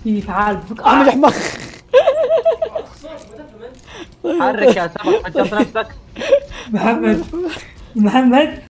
في تعال بفك احمد حمار. حرك يا سمك، ما تشوف نفسك. محمد محمد